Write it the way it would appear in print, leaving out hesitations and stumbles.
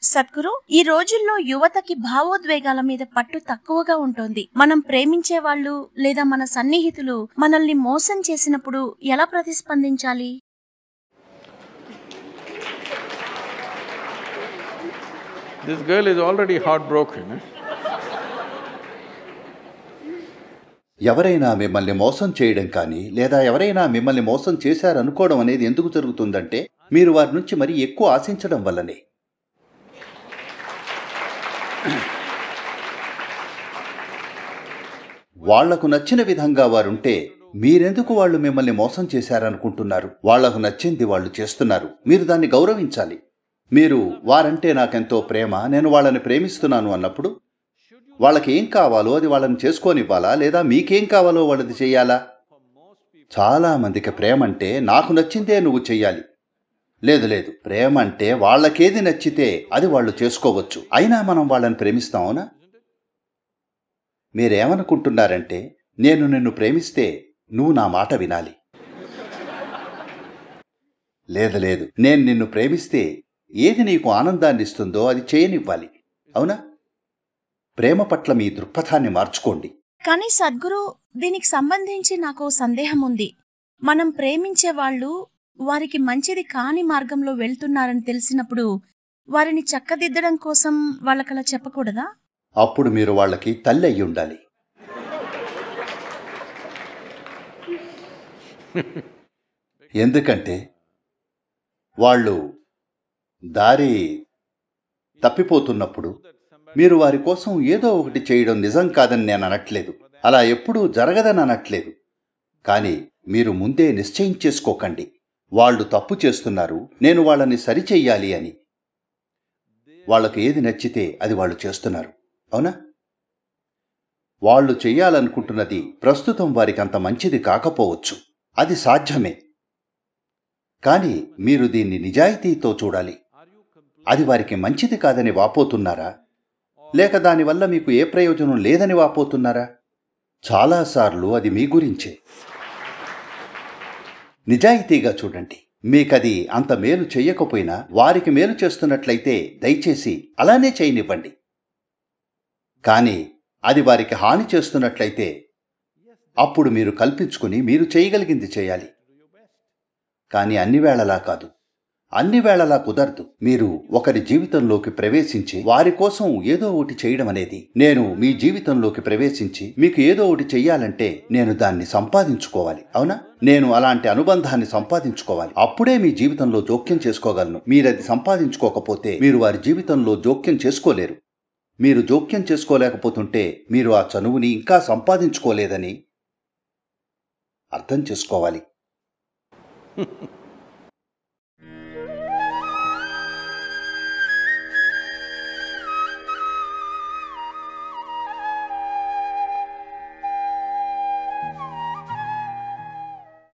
సద్గురు, ఈ రోజుల్లో యువతకి భావోద్వేగాల మీద పట్టు తక్కువగా ఉంటుంది. మనం ప్రేమించే వాళ్ళు లేదా మన సన్నిహితులు మనల్ని మోసం చేసినప్పుడు ఎలా ప్రతిస్పందించాలి? This girl is already heartbroken. ఎవరైనా మిమ్మల్ని మోసం చేయడం కానీ లేదా ఎవరైనా మిమ్మల్ని మోసం చేశారనుకోవడం అనేది ఎందుకు జరుగుతుందంటే మీరు వారి నుంచి మరీ ఎక్కువ ఆశించడం వల్లనే. వాళ్లకు నచ్చిన విధంగా వారుంటే మీరెందుకు వాళ్ళు మిమ్మల్ని మోసం చేశారనుకుంటున్నారు? వాళ్లకు నచ్చింది వాళ్ళు చేస్తున్నారు, మీరు దాన్ని గౌరవించాలి. మీరు వారంటే నాకెంతో ప్రేమ, నేను వాళ్ళని ప్రేమిస్తున్నాను అన్నప్పుడు వాళ్ళకి ఏం కావాలో అది వాళ్ళని చేసుకోనివ్వాలా లేదా మీకేం కావాలో వాళ్ళది చెయ్యాలా? చాలామందికి ప్రేమ అంటే నాకు నచ్చిందే నువ్వు చెయ్యాలి. లేదు లేదు, ప్రేమ అంటే వాళ్ళకేది నచ్చితే అది వాళ్ళు చేసుకోవచ్చు. అయినా మనం వాళ్ళని ప్రేమిస్తాం, అవునా? మీరేమనుకుంటున్నారంటే నేను నిన్ను ప్రేమిస్తే నువ్వు నా మాట వినాలి. లేదు లేదు, నేను నిన్ను ప్రేమిస్తే ఏది నీకు ఆనందాన్ని ఇస్తుందో అది చేయనివ్వాలి, అవునా? ప్రేమ పట్ల మీ దృక్పథాన్ని మార్చుకోండి. కానీ సద్గురు, దీనికి సంబంధించి నాకు సందేహం ఉంది. మనం ప్రేమించే వాళ్ళు వారికి మంచిది కాని మార్గంలో వెళ్తున్నారని తెలిసినప్పుడు వారిని చక్కదిద్దడం కోసం వాళ్ళకలా చెప్పకూడదా? అప్పుడు మీరు వాళ్ళకి తల్లి అయి ఉండాలి. ఎందుకంటే వాళ్ళు దారి తప్పిపోతున్నప్పుడు మీరు వారి కోసం ఏదో ఒకటి చేయడం నిజం కాదని నేను అనట్లేదు, అలా ఎప్పుడూ జరగదని అనట్లేదు. కానీ మీరు ముందే నిశ్చయించేసుకోకండి, వాళ్ళు తప్పు చేస్తున్నారు, నేను వాళ్ళని సరిచెయ్యాలి అని. వాళ్ళకు ఏది నచ్చితే అది వాళ్ళు చేస్తున్నారు, అవునా? వాళ్ళు చెయ్యాలనుకుంటున్నది ప్రస్తుతం వారికి అంత మంచిది కాకపోవచ్చు, అది సాధ్యమే. కానీ మీరు దీన్ని నిజాయితీతో చూడాలి. అది వారికి మంచిది కాదని వాపోతున్నారా, లేక దానివల్ల మీకు ఏ ప్రయోజనం లేదని వాపోతున్నారా? చాలాసార్లు అది మీ గురించే. నిజాయితీగా చూడండి. మీకది అంత మేలు చెయ్యకపోయినా వారికి మేలు చేస్తున్నట్లయితే దయచేసి అలానే చేయనివ్వండి. కానీ అది వారికి హాని చేస్తున్నట్లయితే అప్పుడు మీరు కల్పించుకుని మీరు చేయగలిగింది చేయాలి. కానీ అన్ని వేళలా కాదు, అన్ని వేళలా కుదరదు. మీరు ఒకరి జీవితంలోకి ప్రవేశించి వారి కోసం ఏదో ఒకటి చేయడం అనేది, నేను మీ జీవితంలోకి ప్రవేశించి మీకు ఏదో ఒకటి చెయ్యాలంటే నేను దాన్ని సంపాదించుకోవాలి, అవునా? నేను అలాంటి అనుబంధాన్ని సంపాదించుకోవాలి, అప్పుడే మీ జీవితంలో జోక్యం చేసుకోగలను. మీరది సంపాదించుకోకపోతే మీరు వారి జీవితంలో జోక్యం చేసుకోలేరు. మీరు జోక్యం చేసుకోలేకపోతుంటే మీరు ఆ చనువుని ఇంకా సంపాదించుకోలేదని అర్థం చేసుకోవాలి.